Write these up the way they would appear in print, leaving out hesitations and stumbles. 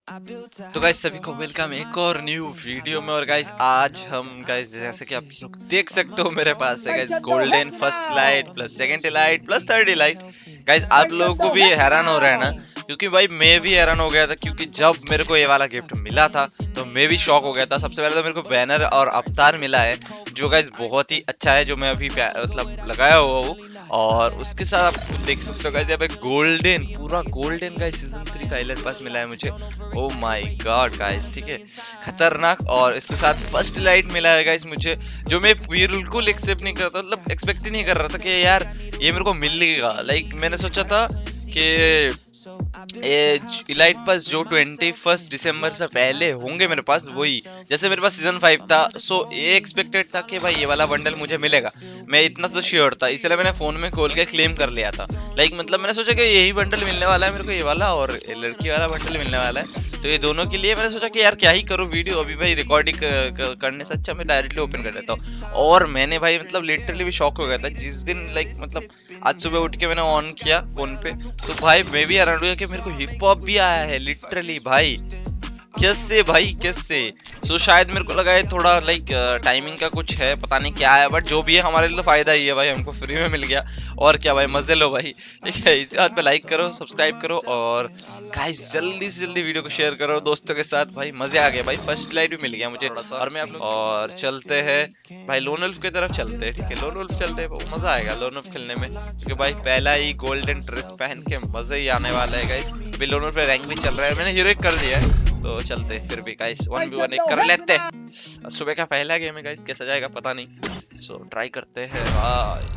तो गाइस सभी को वेलकम एक और न्यू वीडियो में। और गाइस आज हम गाइस जैसे कि आप लोग देख सकते हो मेरे पास है guys golden first light plus second light plus third light. Guys आप लोगों को भी हैरान हो रहा है ना, क्योंकि भाई मैं भी हैरान हो गया था, क्योंकि जब मेरे को ये वाला गिफ्ट मिला था तो मैं भी शॉक हो गया था। सबसे पहले तो मेरे को बैनर और अवतार मिला है जो गाइस बहुत ही अच्छा है, जो मैं अभी मतलब लगाया हुआ हूँ। और उसके साथ आप देख सकते हो गाइस यहाँ पे गोल्डन, पूरा गोल्डन गाइस सीजन 3 का एलिट पास मिला है मुझे। ओ माय गॉड गाइस, ठीक है, खतरनाक। और इसके साथ फर्स्ट लाइट मिला है गाइस मुझे, जो मैं बिल्कुल एक्सेप्ट नहीं करता, मतलब एक्सपेक्ट ही नहीं कर रहा था कि यार ये मेरे को मिलेगा। लाइक मैंने सोचा था कि इलाइट पास जो 21 दिसंबर से पहले होंगे मेरे पास, वही जैसे मेरे पास सीजन 5 था, सो ये एक्सपेक्टेड था कि भाई ये वाला बंडल मुझे मिलेगा। मैं इतना तो श्योर था, इसलिए मैंने फोन में खोल के क्लेम कर लिया था। लाइक मतलब मैंने सोचा कि यही बंडल मिलने वाला है मेरे को, ये वाला और लड़की वाला बंडल मिलने वाला है, तो ये दोनों के लिए मैंने सोचा कि यार क्या ही करूँ वीडियो, अभी भाई रिकॉर्डिंग करने से अच्छा मैं डायरेक्टली ओपन कर लेता हूँ। और मैंने भाई मतलब लिटरली भी शॉक हो गया था जिस दिन, लाइक मतलब आज सुबह उठ के मैंने ऑन किया फोन पे, तो भाई मैं भी हैरान हुआ कि मेरे को हिप हॉप भी आया है लिटरली भाई। कैसे भाई कैसे? सो शायद मेरे को लगा है थोड़ा लाइक टाइमिंग का कुछ है, पता नहीं क्या है, बट जो भी है हमारे लिए तो फायदा ही है भाई, हमको फ्री में मिल गया। और क्या भाई, मजे लो भाई, ठीक है। इसी बात पे लाइक करो, सब्सक्राइब करो, और गाइस जल्दी से जल्दी वीडियो को शेयर करो दोस्तों के साथ। भाई मजे आ गए भाई, फर्स्ट लाइट भी मिल गया मुझे। और मैं आप लोग और चलते हैं भाई लोन वुल्फ की तरफ चलते हैं, ठीक है। लोन वुल्फ चलते हैं, मजा आएगा लोन वुल्फ खेलने में, क्योंकि भाई पहला ही गोल्डन ड्रेस पहन के मजे ही आने वाला है गाइस। अभी लोन वुल्फ पे रैंक भी चल रहा है, मैंने हीरो कर दिया है, तो चलते फिर भी गाइस 1v1 एक कर लेते हैं। सुबह का पहला गेम है गाइस, कैसा जाएगा पता नहीं, सो ट्राई करते हैं भाई।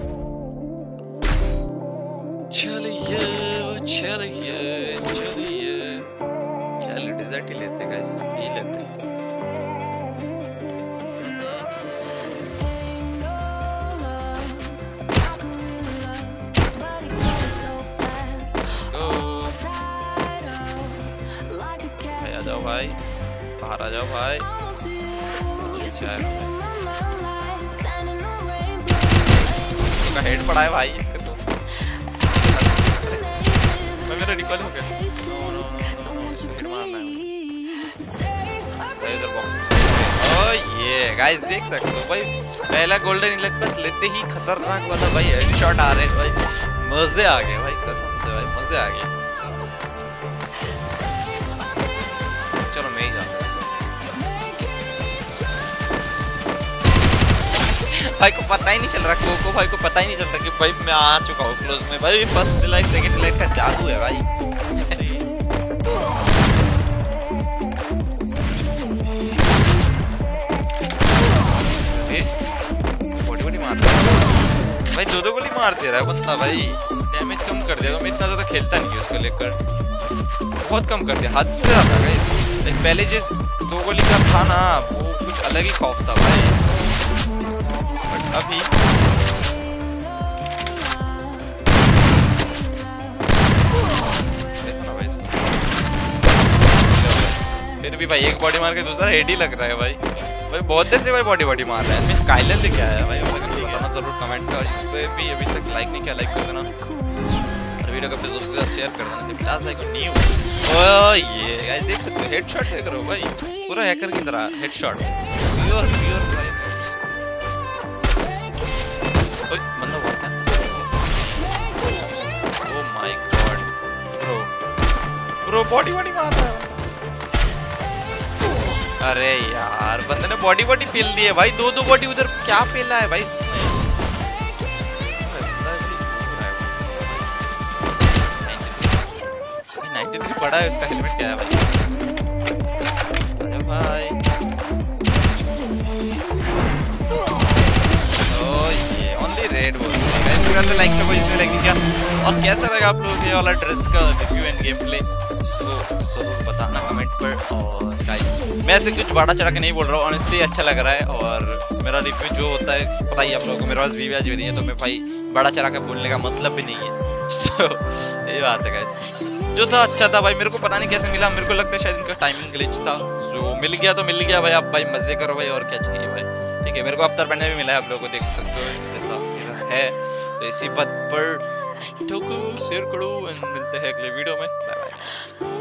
चलिए चलिए चलिए, चलिए डिजर्ट ही लेते गाइस, ये लेते हैं। आ जाओ भाई, बाहर आ जाओ भाई। इसका हेड पड़ा है भाई, इसका तो मैं मेरा रिकॉल हो गया। इसको हेड मारना है इधर बॉक्सेस में। ओ ये गाइस देख सकते हो भाई, पहला गोल्डन इलेक्ट बस लेते ही खतरनाक वाला भाई हेडशॉट आ रहे हैं भाई, मजे आ गए भाई, कसम से भाई मजे आ गए। चलो मैं ही जाता भाई को पता ही नहीं चल रहा, कोको भाई को पता ही नहीं चल रहा कि भाई मैं आ चुका हूँ क्लोज में। भाई फर्स्ट लाइट सेकंड लाइट का जादू है भाई। बड़ी बड़ी मारता है भाई, दो गोली मार दे रहा है बंदा भाई, डैमेज कम कर दिया। तो मैं इतना ज्यादा खेलता नहीं उसको लेकर, बहुत कम कर दिया, हद से ज्यादा गाइस। पहले जिस 2 गोली का था ना, वो कुछ अलग ही खौफ था भाई, बट अभी देखो ना भाई इसको, फिर भी भाई एक बॉडी मार के दूसरा हेड ही लग रहा है भाई। भाई बहुत देर से भाई बॉडी मार रहा है। मैं स्काइलर लेके आया भाई, बताना जरूर कमेंट कर, जिस पे भी अभी तक लाइक नहीं किया लाइक कर देना, और वीडियो को अपने दोस्तों के साथ शेयर कर देना। विलास भाई को न्यू, ओ ये गाइस देख सकते हो हेडशॉट देख रहे हो भाई, पूरा हैकर की तरह हेडशॉट, प्योर प्योर भाई। ओए बंदा हुआ क्या? Oh my god bro body मार रहा है। अरे यार बंदे ने बॉडी पेल दी है भाई, दो बॉडी उधर क्या पेला है भाई इसने। 93 बड़ा है उसका, हेलमेट क्या है भाई? अरे भाई ओ ये ओनली रेड बोल गाइस, अगर तो लाइक करो, इसमें लाइक किया। और कैसा लगा आप लोगों को ये वाला ड्रेस का review and gameplay, so जरूर बताना कमेंट पर। और गाइस मैं ऐसे कुछ बड़ा चढ़ा के नहीं बोल रहा हूँ, ऑनेस्टली अच्छा लग रहा है। और मेरा रिव्यू जो होता है पता ही आप लोगों को, मेरे पास वीडियोज भी नहीं है, तो मैं भाई बड़ा चढ़ा के बोलने का मतलब भी नहीं है। सो ये बात है गाइस, जो था अच्छा था भाई, मेरे को पता नहीं कैसे मिला, मेरे को लगता है शायद इनका टाइमिंग ग्लिच था। जो मिल गया तो मिल गया भाई, आप भाई मजे करो भाई, और क्या चाहिए भाई, ठीक है। मेरे को अवतार पहनने भी मिला है, आप लोगों को देख सकते हो जैसा इधर है। तो इसी बात पर शेयर करो, एंड मिलते हैं अगले वीडियो में, बाय बाय।